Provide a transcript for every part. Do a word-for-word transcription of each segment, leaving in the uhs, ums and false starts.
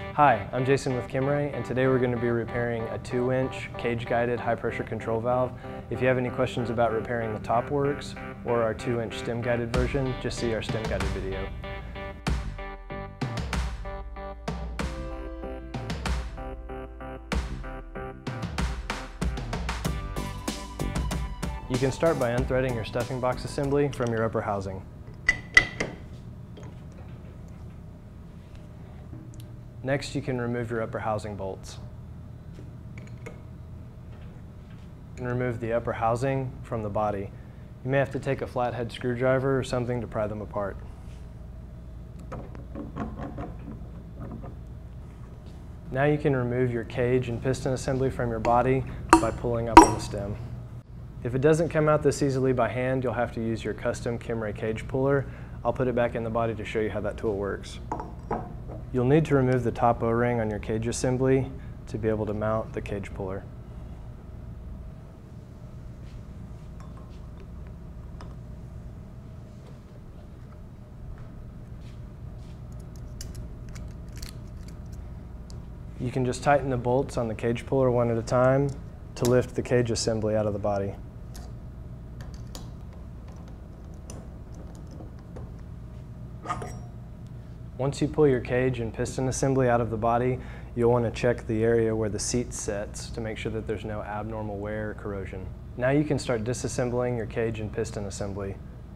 Hi, I'm Jason with Kimray, and today we're going to be repairing a two inch cage-guided high-pressure control valve. If you have any questions about repairing the top works or our two inch stem-guided version, just see our stem-guided video. You can start by unthreading your stuffing box assembly from your upper housing. Next, you can remove your upper housing bolts. And remove the upper housing from the body. You may have to take a flathead screwdriver or something to pry them apart. Now you can remove your cage and piston assembly from your body by pulling up on the stem. If it doesn't come out this easily by hand, you'll have to use your custom Kimray cage puller. I'll put it back in the body to show you how that tool works. You'll need to remove the top O-ring on your cage assembly to be able to mount the cage puller. You can just tighten the bolts on the cage puller one at a time to lift the cage assembly out of the body. Once you pull your cage and piston assembly out of the body, you'll want to check the area where the seat sets to make sure that there's no abnormal wear or corrosion. Now you can start disassembling your cage and piston assembly.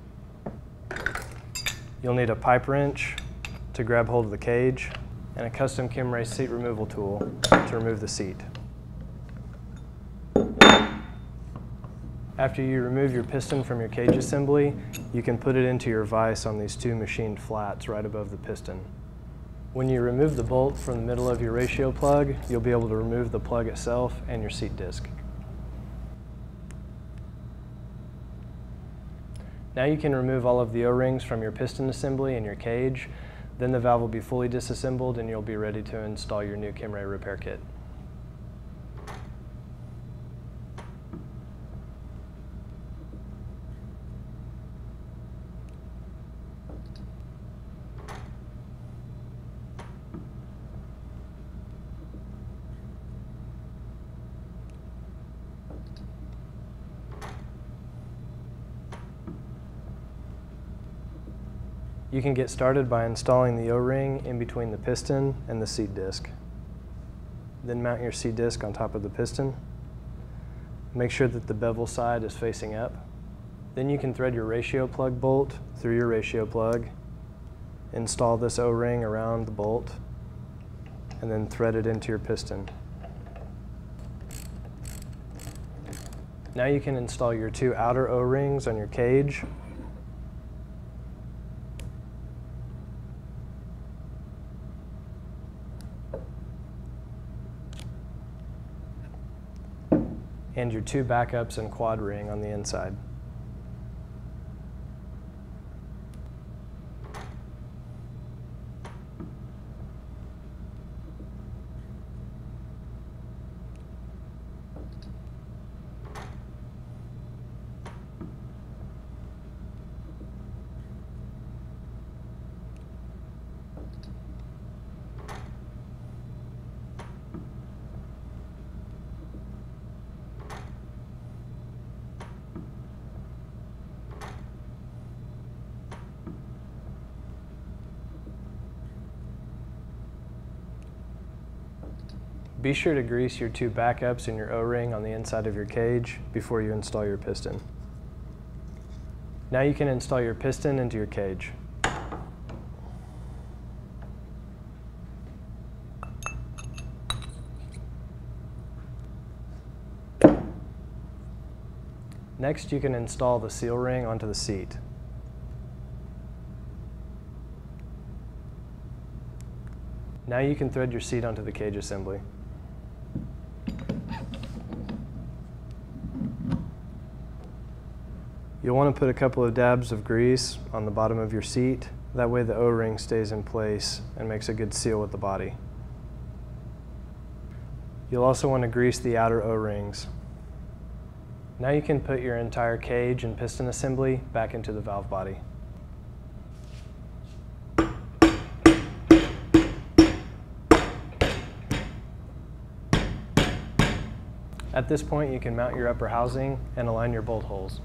You'll need a pipe wrench to grab hold of the cage and a custom Kimray seat removal tool to remove the seat. After you remove your piston from your cage assembly, you can put it into your vise on these two machined flats right above the piston. When you remove the bolt from the middle of your ratio plug, you'll be able to remove the plug itself and your seat disc. Now you can remove all of the O-rings from your piston assembly and your cage. Then the valve will be fully disassembled and you'll be ready to install your new Kimray repair kit. You can get started by installing the O-ring in between the piston and the seat disc. Then mount your seat disc on top of the piston. Make sure that the bevel side is facing up. Then you can thread your ratio plug bolt through your ratio plug, install this O-ring around the bolt, and then thread it into your piston. Now you can install your two outer O-rings on your cage. And your two backups and quad ring on the inside. Be sure to grease your two backups and your O-ring on the inside of your cage before you install your piston. Now you can install your piston into your cage. Next, you can install the seal ring onto the seat. Now you can thread your seat onto the cage assembly. You'll want to put a couple of dabs of grease on the bottom of your seat. That way the O-ring stays in place and makes a good seal with the body. You'll also want to grease the outer O-rings. Now you can put your entire cage and piston assembly back into the valve body. At this point, you can mount your upper housing and align your bolt holes.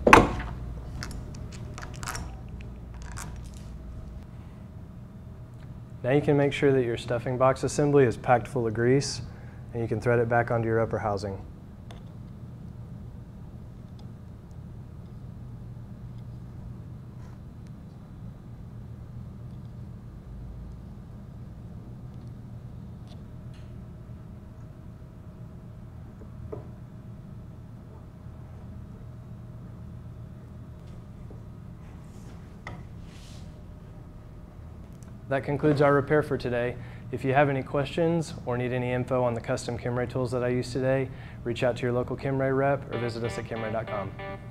Now you can make sure that your stuffing box assembly is packed full of grease, and you can thread it back onto your upper housing. That concludes our repair for today. If you have any questions or need any info on the custom Kimray tools that I used today, reach out to your local Kimray rep or visit us at kimray dot com.